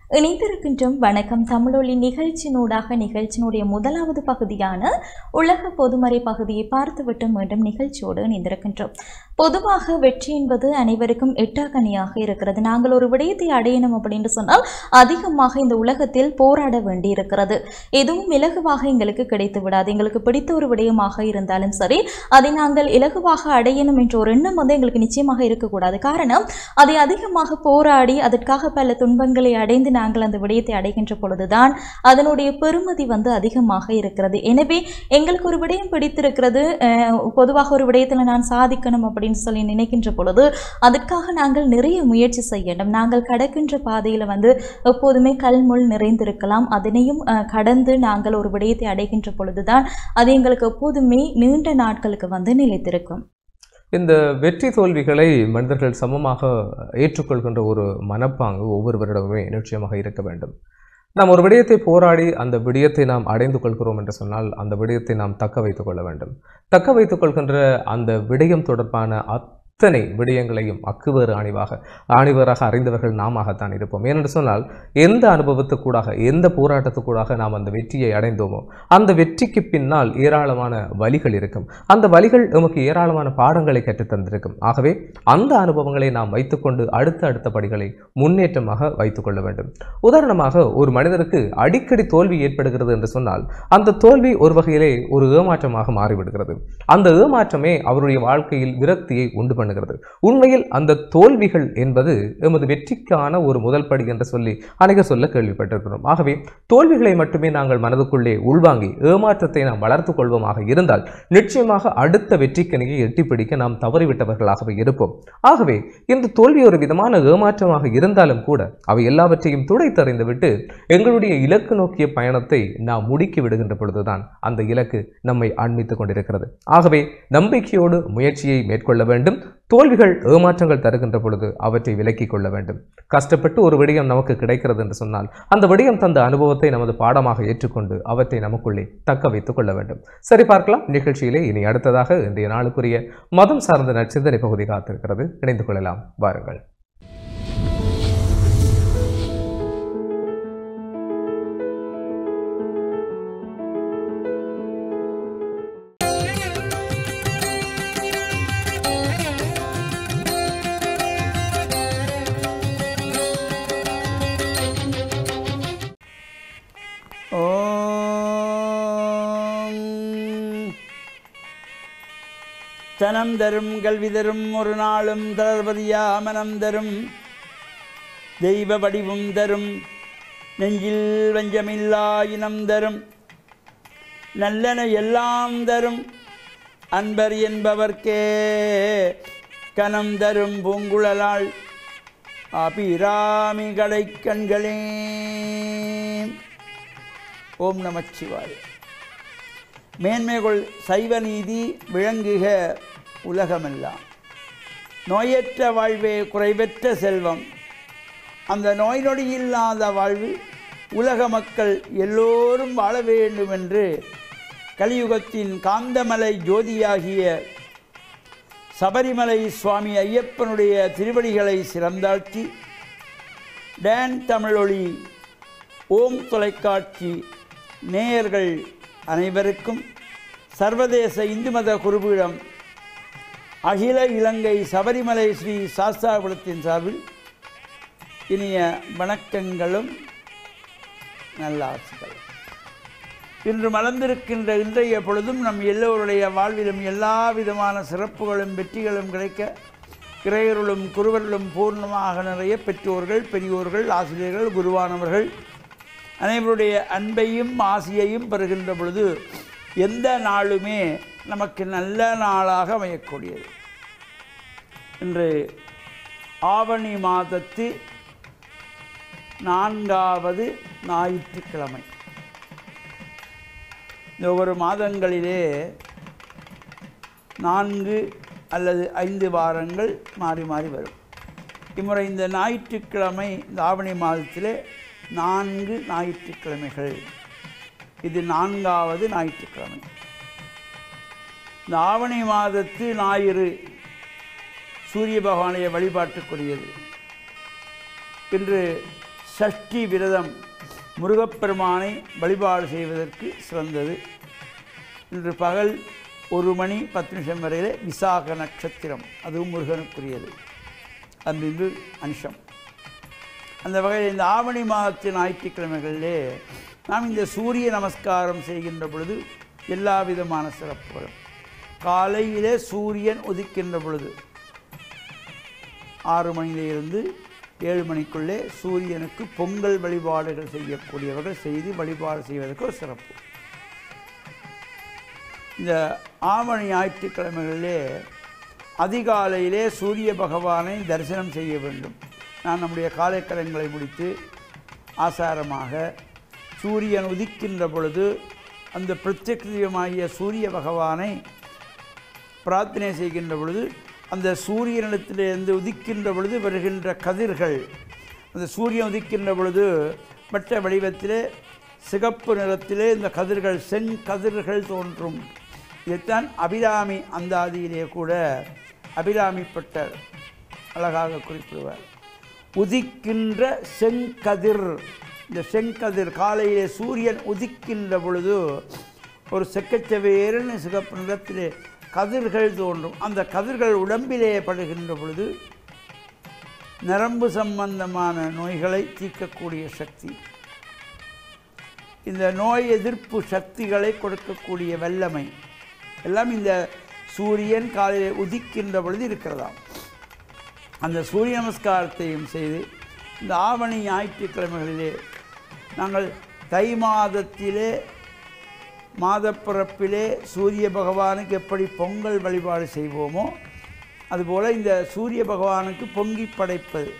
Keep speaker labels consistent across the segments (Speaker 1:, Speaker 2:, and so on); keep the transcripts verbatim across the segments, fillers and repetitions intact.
Speaker 1: இணைந்திருக்கின்றோம் வணக்கம் தமிழொலி நிகழ்ச்சியினூடாக நிகழ்ச்சியினுடைய முதலாவது பகுதியான உலக பொதுமறை பகுதியை பார்த்துவிட்டு மீண்டும் நிகழ்ச்சியோடு இணைந்திருக்கின்றோம். பொதுவாக வெற்றி என்பது அனைவருக்கும் எட்டாக்கனியாக இருக்கிறது. நாங்கள் ஒரு விடயத்தை அடையணும் அப்படின்னு சொன்னால் அதிகமாக இந்த உலகத்தில் போராட வேண்டி இருக்கிறது. எதுவும் இலகுவாக எங்களுக்கு கிடைத்து விடாது. எங்களுக்கு பிடித்த ஒரு விடயமாக இருந்தாலும் சரி, அதை நாங்கள் இலகுவாக அடையணும் என்ற ஒரு எண்ணம் வந்து எங்களுக்கு நிச்சயமாக இருக்கக்கூடாது. காரணம், அதை அதிகமாக போராடி அதற்காக பல துன்பங்களை அடைந்து நாங்கள் அந்த விடயத்தை அடைகின்ற பொழுதுதான் அதனுடைய பெருமதி வந்து அதிகமாக இருக்கிறது. எனவே எங்களுக்கு ஒரு விடயம் பிடித்திருக்கிறது, பொதுவாக ஒரு விடயத்தில் நான் சாதிக்கணும் அப்படின்னு சொல்லி நினைக்கின்ற பொழுது அதற்காக நாங்கள் நிறைய முயற்சி செய்யணும். நாங்கள் கடக்கின்ற பாதையில் வந்து எப்போதுமே கல்முள் நிறைந்திருக்கலாம். அதனையும் கடந்து நாங்கள் ஒரு விடயத்தை அடைகின்ற பொழுதுதான் அது எங்களுக்கு எப்போதுமே நீண்ட நாட்களுக்கு வந்து நிலைத்திருக்கும்.
Speaker 2: இந்த வெற்றி தோல்விகளை மனிதர்கள் சமமாக ஏற்றுக்கொள்கின்ற ஒரு மனப்பாங்கு ஒவ்வொருவரிடமுமே நிச்சயமாக இருக்க வேண்டும். நாம் ஒரு விடயத்தை போராடி அந்த விடயத்தை நாம் அடைந்து கொள்கிறோம் என்று சொன்னால் அந்த விடயத்தை நாம் தக்க வைத்துக் கொள்ள வேண்டும். தக்க வைத்துக் கொள்கின்ற அந்த விடயம் தொடர்பான அத்தனை விடயங்களையும் அக்குவேறு ஆணிவாக ஆணிவராக அறிந்தவர்கள் நாமத்தான் இருப்போம். ஏனென்று சொன்னால் எந்த அனுபவத்துக்கூடாக எந்த போராட்டத்துக்கூடாக நாம் அந்த வெற்றியை அடைந்தோமோ அந்த வெற்றிக்கு பின்னால் ஏராளமான வலிகள் இருக்கும். அந்த வலிகள் நமக்கு ஏராளமான பாடங்களை கற்றுத்தந்திருக்கும். ஆகவே அந்த அனுபவங்களை நாம் வைத்துக்கொண்டு அடுத்த அடுத்த படிகளை முன்னேற்றமாக வைத்துக் கொள்ள வேண்டும். உதாரணமாக, ஒரு மனிதருக்கு அடிக்கடி தோல்வி ஏற்படுகிறது என்று சொன்னால் அந்த தோல்வி ஒரு வகையிலே ஒரு ஏமாற்றமாக மாறிவிடுகிறது. அந்த ஏமாற்றமே அவருடைய வாழ்க்கையில் விரக்தியை உண்டு பண்ணுகிறது. உண்மையில் அந்த தோல்விகள் என்பது எமது வெற்றிக்கான ஒரு முதல் படி என்று சொல்லி அனைவர் சொல்ல கேள்விப்பட்டிருக்கிறோம். ஆகவே தோல்விகளை மட்டுமே நாங்கள் மனதுக்குள்ளே உள்வாங்கி ஏமாற்றத்தை நாம் வளர்த்துக் கொள்வோமாக இருந்தால் நிச்சயமாக அடுத்த வெற்றிக்கனியை எட்டிப்பிடிக்க நாம் தவறிவிட்டவர்களாகவே இருப்போம். ஆகவே இந்த தோல்வி ஒரு விதமான ஏமாற்றமாக இருந்தாலும் கூட அவை எல்லாவற்றையும் துடைத்தறிந்து விட்டு எங்களுடைய இலக்கு நோக்கிய பயணத்தை நாம் முடுக்கி விடுகின்ற பொழுதுதான் அந்த இலக்கு நம்மை அண்மித்துக் கொண்டிருக்கிறது. ஆகவே நம்பிக்கையோடு முயற்சியை மேற்கொள்ள வேண்டும். தோல்விகள் ஏமாற்றங்கள் தருகின்ற பொழுது அவற்றை விலக்கிக் கொள்ள வேண்டும். கஷ்டப்பட்டு ஒரு விடயம் நமக்கு கிடைக்கிறது என்று சொன்னால் அந்த விடயம் தந்த அனுபவத்தை நமது பாடமாக ஏற்றுக்கொண்டு அவற்றை நமக்குள்ளே தக்க வைத்துக் கொள்ள வேண்டும். சரி, பார்க்கலாம். நிகழ்ச்சியிலே இனி அடுத்ததாக இன்றைய நாளுக்குரிய மதம் சார்ந்த நற்சிந்தனை பகுதி காத்திருக்கிறது. இணைந்து கொள்ளலாம், வாருங்கள்.
Speaker 3: தனம் தரும் கல்வி தரும் ஒரு நாளும் தளர்வதியா மனம் தரும் தெய்வ வடிவும் தரும் நெஞ்சில் வஞ்சமில்லா இனம் தரும் நல்லன எல்லாம் தரும் அன்பர் என்பவர்க்கே கனம் தரும் பூங்குழலாள் அபிராமி கடை கண்களே. ஓம் நமச்சிவாய. மேன்மைகள் சைவ நீதி விளங்குக உலகமெல்லாம். நோயற்ற வாழ்வே குறைவற்ற செல்வம். அந்த நோய் நொடி இல்லாத வாழ்வு உலக மக்கள் எல்லோரும் வாழ வேண்டும் என்று கலியுகத்தின் காந்தமலை ஜோதியாகிய சபரிமலை சுவாமி ஐயப்பனுடைய திருவடிகளை சிறந்தாழ்த்தி டான் தமிழொலி ஓம் தொலைக்காட்சி நேயர்கள் அனைவருக்கும் சர்வதேச இந்து மத குருபீடம் அகில இலங்கை சபரிமலை ஸ்ரீ சாஸ்தாபுரத்தின் சார்பில் இனிய வணக்கங்களும் நல்ல ஆசிகளும். இன்று மலர்ந்திருக்கின்ற இன்றைய பொழுதும் நம் எல்லோருடைய வாழ்விலும் எல்லா விதமான சிறப்புகளும் வெற்றிகளும் கிடைக்க இறையருளும் குருவர்களும் பூர்ணமாக நிறைய பெற்றோர்கள், பெரியோர்கள், ஆசிரியர்கள், குருவானவர்கள் அனைவருடைய அன்பையும் ஆசியையும் பெறுகின்ற பொழுது எந்த நாளுமே நமக்கு நல்ல நாளாக அமையக்கூடியது. இன்று ஆவணி மாதத்து நான்காவது ஞாயிற்றுக்கிழமை. இந்த ஒவ்வொரு மாதங்களிலே நான்கு அல்லது ஐந்து வாரங்கள் மாறி மாறி வரும். இம்முறை இந்த ஞாயிற்றுக்கிழமை இந்த ஆவணி மாதத்திலே நான்கு ஞாயிற்றுக்கிழமைகள். இது நான்காவது ஞாயிற்றுக்கிழமை. இந்த ஆவணி மாதத்து ஞாயிறு சூரிய பகவானுடைய வழிபாட்டுக்குரியது. இன்று சஷ்டி விரதம் முருகப்பெருமானை வழிபாடு செய்வதற்கு சிறந்தது. இன்று பகல் ஒரு மணி பத்து நிமிஷம் வரையிலே விசாக நட்சத்திரம், அதுவும் முருகனுக்குரியது. அன்று அனுஷம். அந்த வகையில் இந்த ஆவணி மாதத்தின் ஞாயிற்றுக்கிழமைகளிலே நாம் இந்த சூரிய நமஸ்காரம் செய்கின்ற பொழுது எல்லா விதமான சிறப்புகளும். காலையிலே சூரியன் உதிக்கின்ற பொழுது ஆறு மணியிலிருந்து ஏழு மணிக்குள்ளே சூரியனுக்கு பொங்கல் வழிபாடுகள் செய்யக்கூடியவர்கள் செய்து வழிபாடு செய்வதற்கு ஒரு சிறப்பு. இந்த ஆவணி ஞாயிற்றுக்கிழமைகளிலே அதிகாலையிலே சூரிய பகவானை தரிசனம் செய்ய வேண்டும். நான் நம்முடைய காலைக்கடன்களை முடித்து ஆசாரமாக சூரியன் உதிக்கின்ற பொழுது அந்த பிரத்யக்ஷமாகிய சூரிய பகவானை பிரார்த்தனை செய்கின்ற பொழுது அந்த சூரியனிடத்திலிருந்து உதிக்கின்ற பொழுது வருகின்ற கதிர்கள், அந்த சூரியன் உதிக்கின்ற பொழுது மற்ற வடிவத்திலே சிகப்பு நிறத்திலே இந்த கதிர்கள் செங்கதிர்கள் தோன்றும். இதைத்தான் அபிராமி அந்தாதியிலே கூட அபிராமிப்பட்டர் அழகாக குறிப்பிடுவார். உதிக்கின்ற செங்கதிர், இந்த செங்கதிர் காலையிலே சூரியன் உதிக்கின்ற பொழுது ஒரு செக்கச்சவேரன் சிகப்பு நிறத்திலே கதிர்கள் தோன்றும். அந்த கதிர்கள் உடம்பிலே படுகின்ற பொழுது நரம்பு சம்பந்தமான நோய்களை தீர்க்கக்கூடிய சக்தி, இந்த நோய் எதிர்ப்பு சக்திகளை கொடுக்கக்கூடிய வல்லமை எல்லாம் இந்த சூரியன் காலையிலே உதிக்கின்ற பொழுது இருக்கிறதாம். அந்த சூரிய நமஸ்காரத்தையும் செய்து இந்த ஆவணி ஞாயிற்றுக்கிழமைகளிலே நாங்கள் தை மாதத்திலே மாதப்பிறப்பிலே சூரிய பகவானுக்கு எப்படி பொங்கல் வழிபாடு செய்வோமோ அதுபோல் இந்த சூரிய பகவானுக்கு பொங்கி படைப்பது,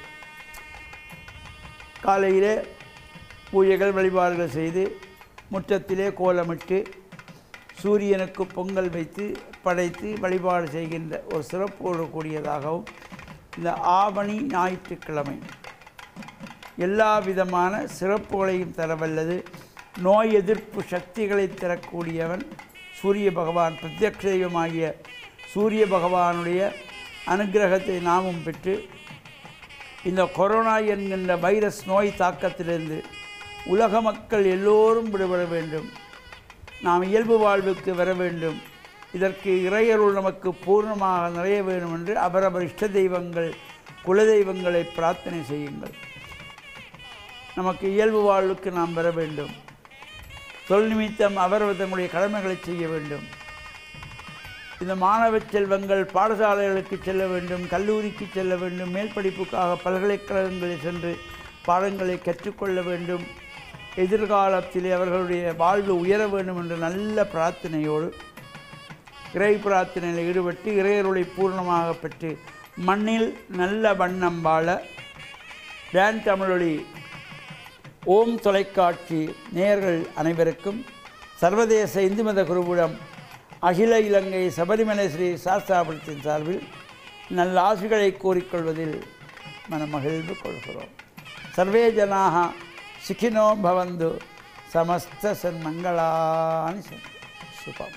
Speaker 3: காலையிலே பூஜைகள் வழிபாடுகள் செய்து முற்றத்திலே கோலமிட்டு சூரியனுக்கு பொங்கல் வைத்து படைத்து வழிபாடு செய்கின்ற ஒரு சிறப்போடு கூடியதாகவும் இந்த ஆவணி ஞாயிற்றுக்கிழமை எல்லா விதமான சிறப்புகளையும் தரவல்லது. நோய் எதிர்ப்பு சக்திகளை தரக்கூடியவன் சூரிய பகவான். பிரத்யக்ஷ தெய்வமாகிய சூரிய பகவானுடைய அனுகிரகத்தை நாமும் பெற்று இந்த கொரோனா என்கின்ற வைரஸ் நோய் தாக்கத்திலிருந்து உலக மக்கள் எல்லோரும் விடுபட வேண்டும். நாம் இயல்பு வாழ்வுக்கு வர வேண்டும். இதற்கு இறையருள் நமக்கு பூர்ணமாக நிறைய வேண்டும் என்று அவரவர் இஷ்ட தெய்வங்கள் குலதெய்வங்களை பிரார்த்தனை செய்யுங்கள். நமக்கு இயல்பு வாழ்வுக்கு நாம் வர வேண்டும். தொழில் நிமித்தம் அவரவர் தங்களுடைய கடமைகளை செய்ய வேண்டும். இந்த மாணவ செல்வங்கள் பாடசாலைகளுக்கு செல்ல வேண்டும், கல்லூரிக்கு செல்ல வேண்டும், மேல் படிப்புக்காக பல்கலைக்கழகங்களில் சென்று பாடங்களை கற்றுக்கொள்ள வேண்டும். எதிர்காலத்திலே அவர்களுடைய வாழ்வு உயர வேண்டும் என்ற நல்ல பிரார்த்தனையோடு இறை பிரார்த்தனையில் ஈடுபட்டு இறையருளை பூர்ணமாக பெற்று மண்ணில் நல்ல வண்ணம் வாழ டான் தமிழொலி ஓம் தொலைக்காட்சி நேயர்கள் அனைவருக்கும் சர்வதேச இந்து மத குருபுரம் அகில இலங்கை சபரிமலை ஸ்ரீ சாஸ்தாபுரத்தின் சார்பில் நல்ல ஆசிகளை கோரிக்கொள்வதில் மனமகிழ்வு கொள்கிறோம். சர்வே ஜனாக சுகினோ பவந்து சமஸ்த சன்மங்களானி சந்தி. சுபம்.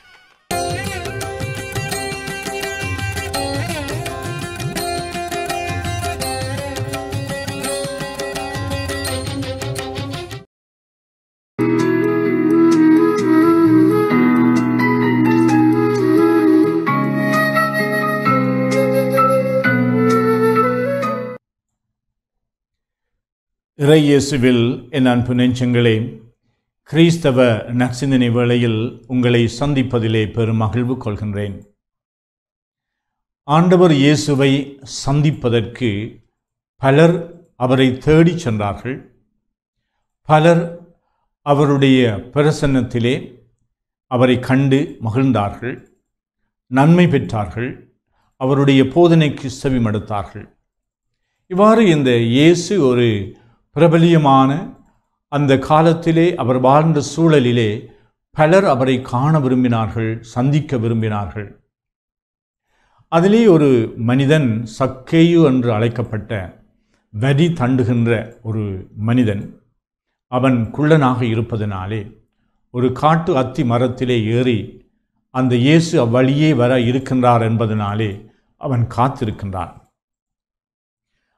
Speaker 4: இறை இயேசுவில் என் அன்பு நெஞ்சங்களே, கிறிஸ்தவ நற்சிந்தனை வேளையில் உங்களை சந்திப்பதிலே பெரும் மகிழ்வு கொள்கின்றேன். ஆண்டவர் இயேசுவை சந்திப்பதற்கு பலர் அவரை தேடிச் சென்றார்கள். பலர் அவருடைய பிரசன்னத்திலே அவரை கண்டு மகிழ்ந்தார்கள், நன்மை பெற்றார்கள், அவருடைய போதனைக்கு செவிமடுத்தார்கள். இவ்வாறு இந்த இயேசு ஒரு பிரபலியமான அந்த காலத்திலே அவர் வாழ்ந்த சூழலிலே பலர் அவரை காண விரும்பினார்கள், சந்திக்க விரும்பினார்கள். அதிலே ஒரு மனிதன், சக்கேயு என்று அழைக்கப்பட்ட வரி தண்டுகின்ற ஒரு மனிதன், அவன் குள்ளனாக இருப்பதனாலே ஒரு காட்டு அத்தி மரத்திலே ஏறி அந்த இயேசு அவ்வழியே வர இருக்கின்றார் என்பதனாலே அவன் காத்திருக்கின்றான்.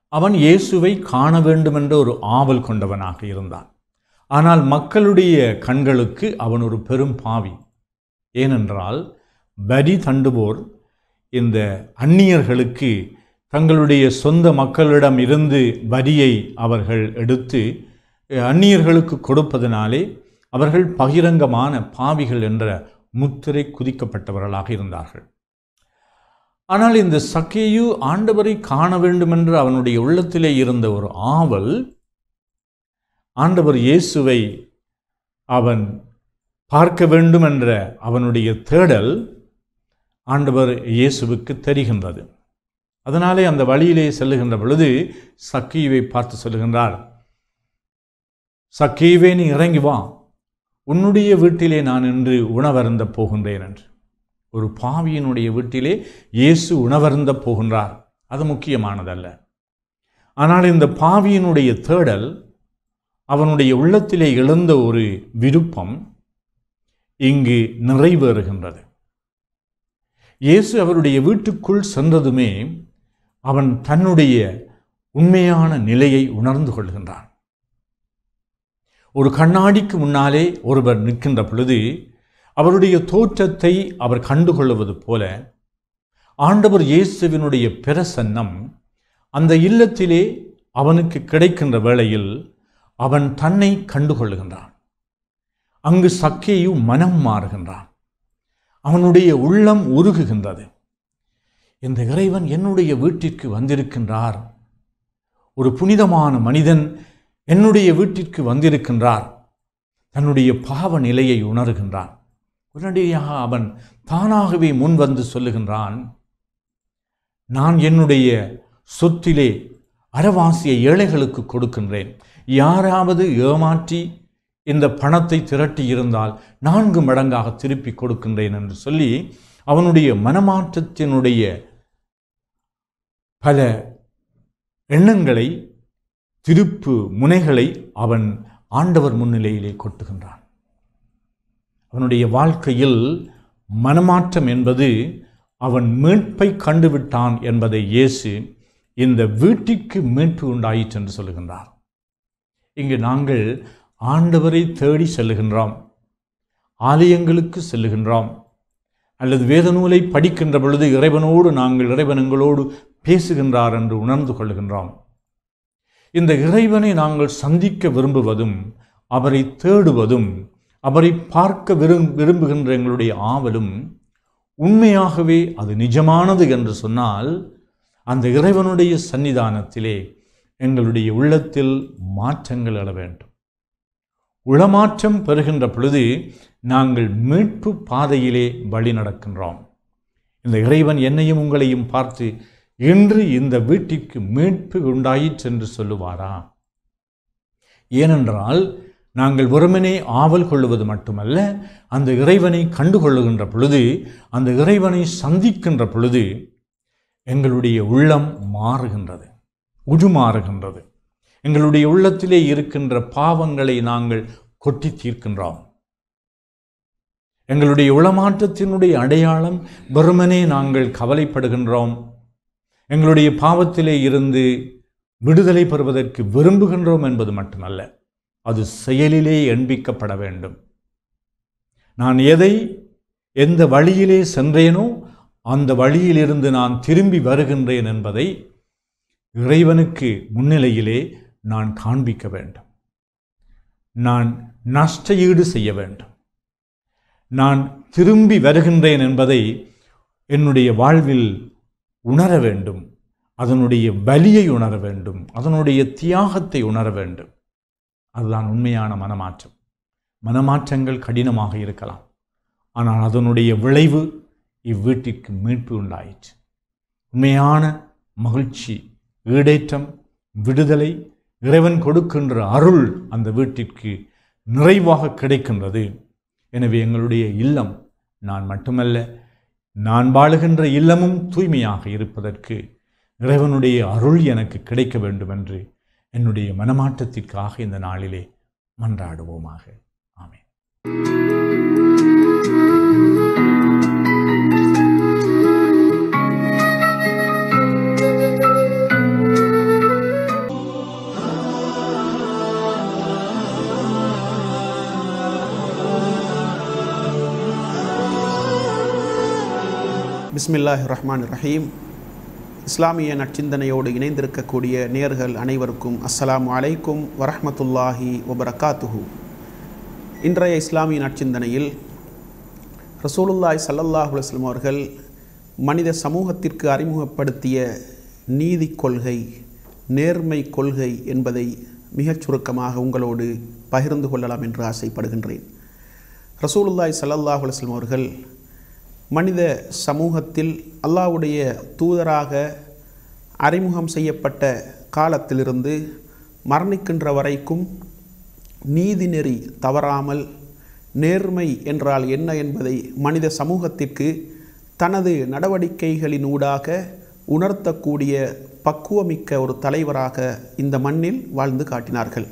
Speaker 4: அவன் இயேசுவை காண வேண்டும் என்ற ஒரு ஆவல் கொண்டவனாக இருந்தான். ஆனால் மக்களுடைய கண்களுக்கு அவன் ஒரு பெரும் பாவி. ஏனென்றால் வரி தண்டுவோர் இந்த அந்நியர்களுக்கு தங்களுடைய சொந்த மக்களிடம் இருந்து வரியை அவர்கள் எடுத்து அந்நியர்களுக்கு கொடுப்பதனாலே அவர்கள் பகிரங்கமான பாவிகள் என்ற முத்திரை குதிக்கப்பட்டவர்களாக இருந்தார்கள். ஆனால் இந்த சக்கேயு ஆண்டவரை காண வேண்டும் என்று அவனுடைய உள்ளத்திலே இருந்த ஒரு ஆவல், ஆண்டவர் இயேசுவை அவன் பார்க்க வேண்டும் என்ற அவனுடைய தேடல் ஆண்டவர் இயேசுவுக்கு தெரிகின்றது. அதனாலே அந்த வழியிலே செல்லுகின்ற பொழுது சக்கேயுவை பார்த்து சொல்லுகின்றார், சக்கேயுவே நீ இறங்கி வா, உன்னுடைய வீட்டிலே நான் இன்று உணவருந்த போகின்றேன் என்று. ஒரு பாவியினுடைய வீட்டிலே இயேசு உணவருந்த போகின்றார். அது முக்கியமானதல்ல. ஆனால் இந்த பாவியினுடைய தேடல், அவனுடைய உள்ளத்திலே எழுந்த ஒரு விருப்பம் இங்கு நிறைவேறுகின்றது. இயேசு அவருடைய வீட்டுக்குள் சென்றதுமே அவன் தன்னுடைய உண்மையான நிலையை உணர்ந்து கொள்கின்றான். ஒரு கண்ணாடிக்கு முன்னாலே ஒருவர் நிற்கின்ற பொழுது அவருடைய தோற்றத்தை அவர் கண்டுகொள்வது போல ஆண்டவர் இயேசுவினுடைய பிரசன்னம் அந்த இல்லத்திலே அவனுக்கு கிடைக்கின்ற வேளையில் அவன் தன்னை கண்டுகொள்கின்றான். அங்கு சக்கேயு மனம் மாறுகின்றான். அவனுடைய உள்ளம் உருகுகின்றது. இந்த இறைவன் என்னுடைய வீட்டிற்கு வந்திருக்கின்றார், ஒரு புனிதமான மனிதன் என்னுடைய வீட்டிற்கு வந்திருக்கின்றார். தன்னுடைய பாவ நிலையை உணர்கின்றான். உடனடியாக அவன் தானாகவே முன் வந்து சொல்லுகின்றான், நான் என்னுடைய சொத்திலே அரைவாசியை ஏழைகளுக்கு கொடுக்கின்றேன். யாராவது ஏமாற்றி இந்த பணத்தை திரட்டி இருந்தால் நான்கு மடங்காக திருப்பி கொடுக்கின்றேன் என்று சொல்லி அவனுடைய மனமாற்றத்தினுடைய பல எண்ணங்களை, திருப்பு முனைகளை அவன் ஆண்டவர் முன்னிலையிலே கொட்டுகின்றான். அவனுடைய வாழ்க்கையில் மனமாற்றம் என்பது அவன் மீட்பை கண்டுவிட்டான் என்பதை இயேசு இந்த வீட்டிற்கு மீட்பு உண்டாயிற்று என்று சொல்லுகின்றார். இங்கு நாங்கள் ஆண்டவரை தேடி செல்லுகின்றோம், ஆலயங்களுக்கு செல்லுகின்றோம், அல்லது வேத நூலை படிக்கின்ற பொழுது இறைவனோடு நாங்கள் இறைவன் எங்களோடு பேசுகின்றார் என்று உணர்ந்து கொள்ளுகின்றோம். இந்த இறைவனை நாங்கள் சந்திக்க விரும்புவதும் அவரை தேடுவதும் அவரை பார்க்க விரும் விரும்புகின்ற எங்களுடைய ஆவலும் உண்மையாகவே அது நிஜமானது என்று சொன்னால் அந்த இறைவனுடைய சன்னிதானத்திலே எங்களுடைய உள்ளத்தில் மாற்றங்கள் எழ வேண்டும். உளமாற்றம் பெறுகின்ற பொழுது நாங்கள் மீட்பு பாதையிலே வழி நடக்கின்றோம். இந்த இறைவன் என்னையும் உங்களையும் பார்த்து இன்று இந்த வீட்டிற்கு மீட்பு உண்டாயிற்று என்று சொல்லுவாரா? ஏனென்றால் நாங்கள் வெறுமனே ஆவல் கொள்வது மட்டுமல்ல, அந்த இறைவனை கண்டுகொள்ளுகின்ற பொழுது, அந்த இறைவனை சந்திக்கின்ற பொழுது எங்களுடைய உள்ளம் மாறுகின்றது, உருமாறுகின்றது. எங்களுடைய உள்ளத்திலே இருக்கின்ற பாவங்களை நாங்கள் கொட்டி தீர்க்கின்றோம். எங்களுடைய உளமாற்றத்தினுடைய அடையாளம் வெறுமனே நாங்கள் கவலைப்படுகின்றோம். எங்களுடைய பாவத்திலே இருந்து விடுதலை பெறுவதற்கு விரும்புகின்றோம் என்பது மட்டுமல்ல, அது செயலிலே எண்பிக்கப்பட வேண்டும். நான் எதை எந்த வழியிலே சென்றேனோ அந்த வழியிலிருந்து நான் திரும்பி வருகின்றேன் என்பதை இறைவனுக்கு முன்னிலையிலே நான் காண்பிக்க வேண்டும். நான் நஷ்ட ஈடு செய்ய வேண்டும். நான் திரும்பி வருகின்றேன் என்பதை என்னுடைய வாழ்வில் உணர வேண்டும். அதனுடைய வலியை உணர வேண்டும். அதனுடைய தியாகத்தை உணர வேண்டும். அதுதான் உண்மையான மனமாற்றம். மனமாற்றங்கள் கடினமாக இருக்கலாம், ஆனால் அதனுடைய விளைவு இவ்வீட்டிற்கு மீட்பு உண்டாயிற்று. உண்மையான மகிழ்ச்சி, ஈடேற்றம், விடுதலை, இறைவன் கொடுக்கின்ற அருள் அந்த வீட்டிற்கு நிறைவாக கிடைக்கின்றது. எனவே எங்களுடைய இல்லம் நான் மட்டுமல்ல, நான் வாழுகின்ற இல்லமும் தூய்மையாக இருப்பதற்கு இறைவனுடைய அருள் எனக்கு கிடைக்க வேண்டும் என்று என்னுடைய மனமாற்றத்திற்காக இந்த நாளிலே மன்றாடுவோமாக. ஆமென்.
Speaker 5: பிஸ்மில்லாஹிர் ரஹ்மானிர் ரஹீம். இஸ்லாமிய நற்சிந்தனையோடு இணைந்திருக்கக்கூடிய நேயர்கள் அனைவருக்கும் அஸ்ஸலாமு அலைக்கும் வரஹ்மத்துல்லாஹி வபரகாத்துஹு. இன்றைய இஸ்லாமிய நற்சிந்தனையில் ரசூலுல்லாஹி ஸல்லல்லாஹு அலைஹி வஸல்லம் அவர்கள் மனித சமூகத்திற்கு அறிமுகப்படுத்திய நீதி கொள்கை, நேர்மை கொள்கை என்பதை மிகச் சுருக்கமாக உங்களோடு பகிர்ந்து கொள்ளலாம் என்று ஆசைப்படுகின்றேன். ரசூலுல்லாஹி ஸல்லல்லாஹு அலைஹி வஸல்லம் அவர்கள் மனித சமூகத்தில் அல்லாஹ்வுடைய தூதராக அறிமுகம் செய்யப்பட்ட காலத்திலிருந்து மரணிக்கின்ற வரைக்கும் நீதிநெறி தவறாமல் நேர்மை என்றால் என்ன என்பதை மனித சமூகத்திற்கு தனது நடவடிக்கைகளினூடாக உணர்த்தக்கூடிய பக்குவமிக்க ஒரு தலைவராக இந்த மண்ணில் வாழ்ந்து காட்டினார்கள்.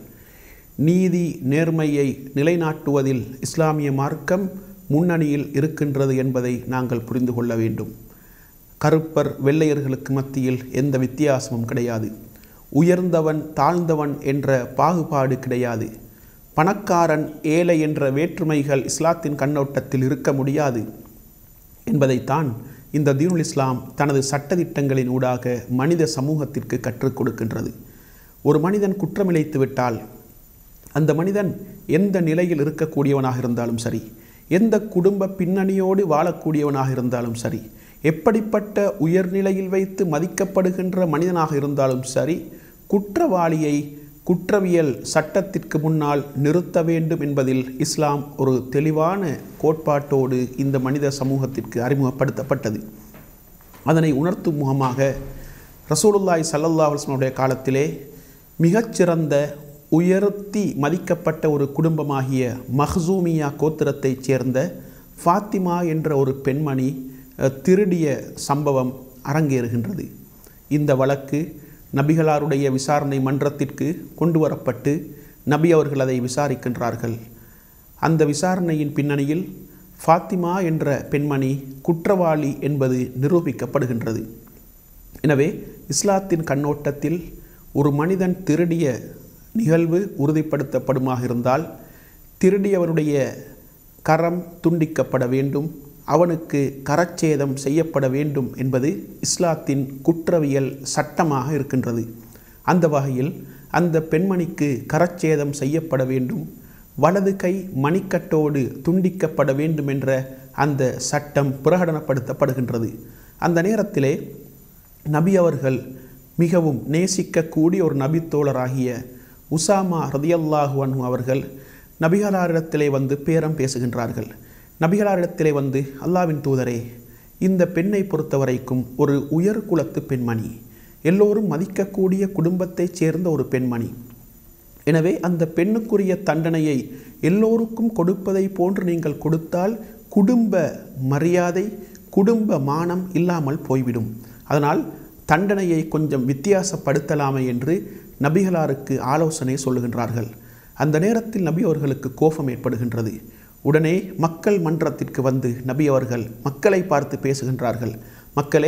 Speaker 5: நீதி நேர்மையை நிலைநாட்டுவதில் இஸ்லாமிய மார்க்கம் முன்னணியில் இருக்கின்றது என்பதை நாங்கள் புரிந்து கொள்ள வேண்டும். கருப்பர் வெள்ளையர்களுக்கு மத்தியில் எந்த வித்தியாசமும் கிடையாது. உயர்ந்தவன் தாழ்ந்தவன் என்ற பாகுபாடு கிடையாது. பணக்காரன் ஏழை என்ற வேற்றுமைகள் இஸ்லாத்தின் கண்ணோட்டத்தில் இருக்க முடியாது என்பதைத்தான் இந்த தீனுல் இஸ்லாம் தனது சட்டதிட்டங்களின் ஊடாக மனித சமூகத்திற்கு கற்றுக் கொடுக்கின்றது. ஒரு மனிதன் குற்றமிழைத்து விட்டால் அந்த மனிதன் எந்த நிலையில் இருக்கக்கூடியவனாக இருந்தாலும் சரி, எந்த குடும்ப பின்னணியோடு வாழக்கூடியவனாக இருந்தாலும் சரி, எப்படிப்பட்ட உயர்நிலையில் வைத்து மதிக்கப்படுகின்ற மனிதனாக இருந்தாலும் சரி, குற்றவாளியை குற்றவியல் சட்டத்திற்கு முன்னால் நிறுத்த வேண்டும் என்பதில் இஸ்லாம் ஒரு தெளிவான கோட்பாட்டோடு இந்த மனித சமூகத்திற்கு அறிமுகப்படுத்தப்பட்டது. அதனை உணர்த்தும் முகமாக ரசூலுல்லாஹி ஸல்லல்லாஹு அலைஹி வஸல்லம் காலத்திலே மிகச்சிறந்த உயர்த்தி மதிக்கப்பட்ட ஒரு குடும்பமாகிய மஹ்சூமியா கோத்திரத்தைச் சேர்ந்த ஃபாத்திமா என்ற ஒரு பெண்மணி திருடிய சம்பவம் அரங்கேறுகின்றது. இந்த வழக்கு நபிகளாருடைய விசாரணை மன்றத்திற்கு கொண்டு வரப்பட்டு நபி அவர்கள் அதை விசாரிக்கின்றார்கள். அந்த விசாரணையின் பின்னணியில் ஃபாத்திமா என்ற பெண்மணி குற்றவாளி என்பது நிரூபிக்கப்படுகின்றது. எனவே இஸ்லாத்தின் கண்ணோட்டத்தில் ஒரு மனிதன் திருடிய நிகழ்வு உறுதிப்படுத்தப்படுமாக இருந்தால் திருடியவருடைய கரம் துண்டிக்கப்பட வேண்டும், அவனுக்கு கரச்சேதம் செய்யப்பட வேண்டும் என்பது இஸ்லாத்தின் குற்றவியல் சட்டமாக இருக்கின்றது. அந்த வகையில் அந்த பெண்மணிக்கு கரச்சேதம் செய்யப்பட வேண்டும், வலது கை மணிக்கட்டோடு துண்டிக்கப்பட வேண்டும் என்ற அந்த சட்டம் பிரகடனப்படுத்தப்படுகின்றது. அந்த நேரத்திலே நபி அவர்கள் மிகவும் நேசிக்கக்கூடிய ஒரு நபித்தோழராகிய உசாமா ரதியல்லாஹு அன்ஹு அவர்கள் நபிகளாரிடத்திலே வந்து பேரம் பேசுகின்றார்கள். நபிகளாரிடத்திலே வந்து, அல்லாவின் தூதரே, இந்த பெண்ணை பொறுத்தவரைக்கும் ஒரு உயர் குலத்து பெண்மணி, எல்லோரும் மதிக்கக்கூடிய குடும்பத்தைச் சேர்ந்த ஒரு பெண்மணி. எனவே அந்த பெண்ணுக்குரிய தண்டனையை எல்லோருக்கும் கொடுப்பதை போன்று நீங்கள் கொடுத்தால் குடும்ப மரியாதை, குடும்ப மானம் இல்லாமல் போய்விடும். அதனால் தண்டனையை கொஞ்சம் வித்தியாசப்படுத்தலாமே என்று நபிகளாருக்கு ஆலோசனை சொல்லுகின்றார்கள். அந்த நேரத்தில் நபி அவர்களுக்கு கோபம் ஏற்படுகின்றது. உடனே மக்கள் மன்றத்திற்கு வந்து நபி அவர்கள் மக்களை பார்த்து பேசுகின்றார்கள். மக்களே,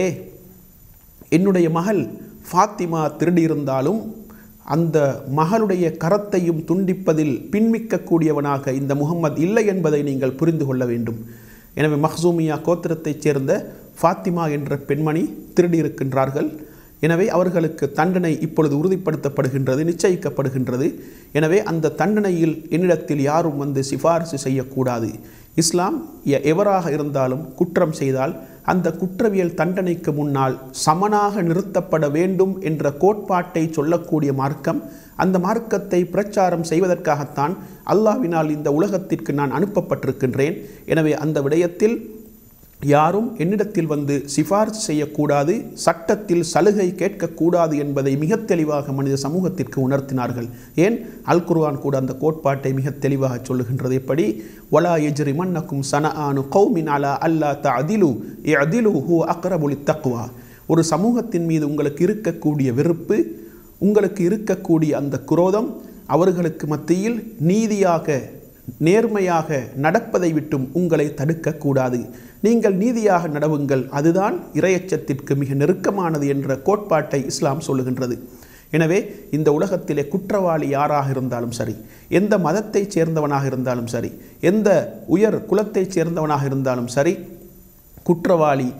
Speaker 5: என்னுடைய மகள் ஃபாத்திமா திருடியிருந்தாலும் அந்த மகளுடைய கரத்தையும் துண்டிப்பதில் பின்மிக்கக்கூடியவனாக இந்த முகம்மது இல்லை என்பதை நீங்கள் புரிந்து கொள்ள வேண்டும். எனவே மஹ்சூமியா கோத்திரத்தைச் சேர்ந்த ஃபாத்திமா என்ற பெண்மணி திருடியிருக்கின்றார்கள். எனவே அவர்களுக்கு தண்டனை இப்பொழுது உறுதிப்படுத்தப்படுகின்றது, நிச்சயிக்கப்படுகின்றது. எனவே அந்த தண்டனையில் என்னிடத்தில் யாரும் வந்து சிபாரிசு செய்யக்கூடாது. இஸ்லாம் எவராக இருந்தாலும் குற்றம் செய்தால் அந்த குற்றவியல் தண்டனைக்கு முன்னால் சமனாக நிறுத்தப்பட வேண்டும் என்ற கோட்பாட்டை சொல்லக்கூடிய மார்க்கம். அந்த மார்க்கத்தை பிரச்சாரம் செய்வதற்காகத்தான் அல்லாஹ்வினால் இந்த உலகத்திற்கு நான் அனுப்பப்பட்டிருக்கின்றேன். எனவே அந்த விடயத்தில் யாரும் என்னிடத்தில் வந்து சிபாரிசு செய்யக்கூடாது, சட்டத்தில் சலுகை கேட்கக்கூடாது என்பதை மிக தெளிவாக மனித சமூகத்திற்கு உணர்த்தினார்கள். ஏன், அல் குர்ஆன் கூட அந்த கோட்பாட்டை மிக தெளிவாக சொல்லுகின்றது. எப்படி, வலா யஜ்ரிமன்னக்கும் ஸனஆனு கௌமின் அலா அல்லா தஅதிலு இஅதிலு ஹுவ அக்ரபு லித்தக்வா. ஒரு சமூகத்தின் மீது உங்களுக்கு இருக்கக்கூடிய வெறுப்பு, உங்களுக்கு இருக்கக்கூடிய அந்த குரோதம் அவர்களுக்கு மத்தியில் நீதியாக நேர்மையாக நடப்பதை விட்டும் உங்களை தடுக்கக்கூடாது. நீங்கள் நீதியாக நடவுங்கள், அதுதான் இறையச்சத்திற்கு மிக நெருக்கமானது என்ற கோட்பாட்டை இஸ்லாம் சொல்லுகின்றது. எனவே இந்த உலகத்திலே குற்றவாளி யாராக இருந்தாலும் சரி, எந்த மதத்தைச் சேர்ந்தவனாக இருந்தாலும் சரி, எந்த உயர் குலத்தைச் சேர்ந்தவனாக இருந்தாலும் சரி, குற்றவாளி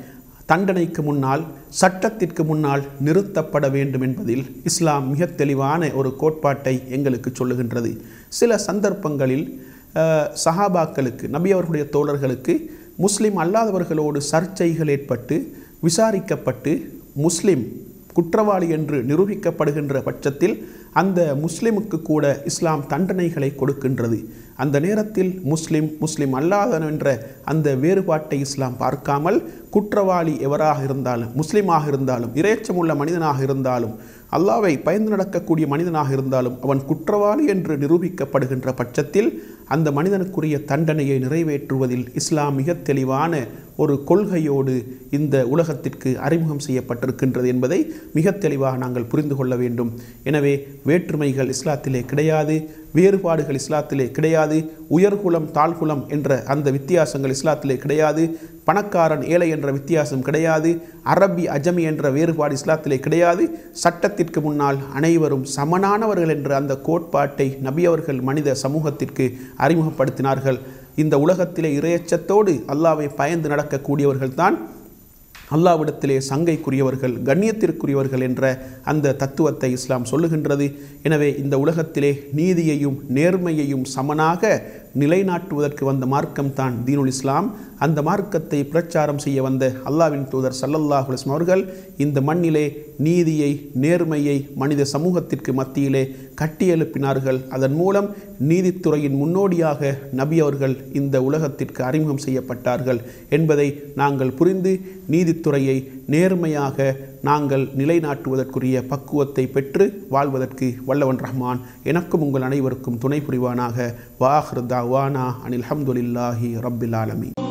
Speaker 5: தண்டனைக்கு முன்னால் சட்டத்திற்கு முன்னால் நிறுத்தப்பட வேண்டும் என்பதில் இஸ்லாம் மிக தெளிவான ஒரு கோட்பாட்டை எங்களுக்கு சொல்லுகின்றது. சில சந்தர்ப்பங்களில் சஹாபாக்களுக்கு, நபி அவர்களுடைய தோழர்களுக்கு முஸ்லிம் அல்லாதவர்களோடு சர்ச்சைகள் ஏற்பட்டு விசாரிக்கப்பட்டு முஸ்லிம் குற்றவாளி என்று நிரூபிக்கப்படுகின்ற பட்சத்தில் அந்த முஸ்லிமுக்கு கூட இஸ்லாம் தண்டனைகளை கொடுக்கின்றது. அந்த நேரத்தில் முஸ்லிம் முஸ்லிம் அல்லாதவன் என்ற அந்த வேறுபாட்டை இஸ்லாம் பார்க்காமல் குற்றவாளி எவராக இருந்தாலும், முஸ்லிமாக இருந்தாலும், இறைச்சமுள்ள மனிதனாக இருந்தாலும், அல்லாவை பயந்து நடக்கக்கூடிய மனிதனாக இருந்தாலும் அவன் குற்றவாளி என்று நிரூபிக்கப்படுகின்ற பட்சத்தில் அந்த மனிதனுக்குரிய தண்டனையை நிறைவேற்றுவதில் இஸ்லாம் மிக தெளிவான ஒரு கொள்கையோடு இந்த உலகத்திற்கு அறிமுகம் செய்யப்பட்டிருக்கின்றது என்பதை மிக தெளிவாக நாங்கள் புரிந்து கொள்ள வேண்டும். எனவே வேற்றுமைகள் இஸ்லாத்திலே கிடையாது, வேறுபாடுகள் இஸ்லாத்திலே கிடையாது, உயர்குலம் தாழ்குலம் என்ற அந்த வித்தியாசங்கள் இஸ்லாத்திலே கிடையாது, பணக்காரன் ஏழை என்ற வித்தியாசம் கிடையாது, அரபி அஜமி என்ற வேறுபாடு இஸ்லாத்திலே கிடையாது. சட்டத்திற்கு முன்னால் அனைவரும் சமனானவர்கள் என்ற அந்த கோட்பாட்டை நபி அவர்கள் மனித சமூகத்திற்கு அறிமுகப்படுத்தினார்கள். இந்த உலகத்திலே இறையச்சத்தோடு அல்லாவை பயந்து நடக்கக்கூடியவர்கள் தான் அல்லாவிடத்திலே சங்கைக்குரியவர்கள், கண்ணியத்திற்குரியவர்கள் என்ற அந்த தத்துவத்தை இஸ்லாம் சொல்லுகின்றது. எனவே இந்த உலகத்திலே நீதியையும் நேர்மையையும் சமனாக நிலைநாட்டுவதற்கு வந்த மார்க்கம் தான் தீனுல் இஸ்லாம். அந்த மார்க்கத்தை பிரச்சாரம் செய்ய வந்த அல்லாவின் தூதர் ஸல்லல்லாஹு அலைஹி வஸல்லம் அவர்கள் இந்த மண்ணிலே நீதியை, நேர்மையை மனித சமூகத்திற்கு மத்தியிலே கட்டியெழுப்பினார்கள். அதன் மூலம் நீதித்துறையின் முன்னோடியாக நபி அவர்கள் இந்த உலகத்திற்கு அறிமுகம் செய்யப்பட்டார்கள் என்பதை நாங்கள் புரிந்து நீதித்துறையை நேர்மையாக நாங்கள் நிலைநாட்டுவதற்குரிய பக்குவத்தை பெற்று வாழ்வதற்கு வல்லவன் ரஹ்மான் எனக்கும் உங்கள் அனைவருக்கும் துணை புரிவானாக. வாஹிர் தாவானா அனில் ஹம்துலில்லாஹி ரப்பில் ஆலமீன்.